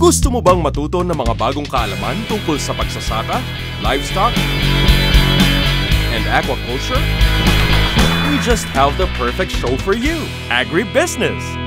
Gusto mo bang matuto ng mga bagong kaalaman tungkol sa pagsasaka, livestock, and aquaculture? We just have the perfect show for you, Agribusiness!